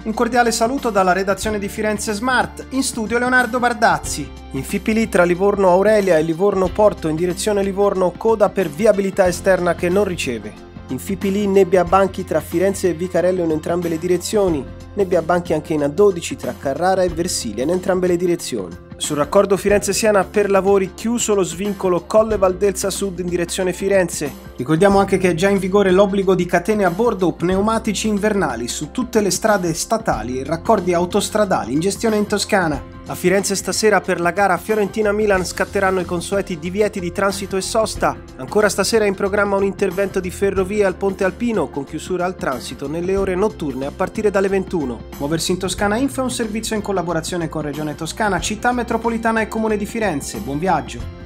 Un cordiale saluto dalla redazione di Firenze Smart, in studio Leonardo Bardazzi. In FIPL tra Livorno Aurelia e Livorno Porto in direzione Livorno, coda per viabilità esterna che non riceve. In FIPL nebbia a banchi tra Firenze e Vicarello in entrambe le direzioni, nebbia a banchi anche in A12 tra Carrara e Versilia in entrambe le direzioni. Sul raccordo Firenze-Siena per lavori chiuso lo svincolo Colle Valdelsa Sud in direzione Firenze. Ricordiamo anche che è già in vigore l'obbligo di catene a bordo o pneumatici invernali su tutte le strade statali e raccordi autostradali in gestione in Toscana. A Firenze stasera per la gara Fiorentina-Milan scatteranno i consueti divieti di transito e sosta. Ancora stasera è in programma un intervento di ferrovie al Ponte Alpino con chiusura al transito nelle ore notturne a partire dalle 21. Muoversi in Toscana Info è un servizio in collaborazione con Regione Toscana, Città Metropolitana e Comune di Firenze. Buon viaggio!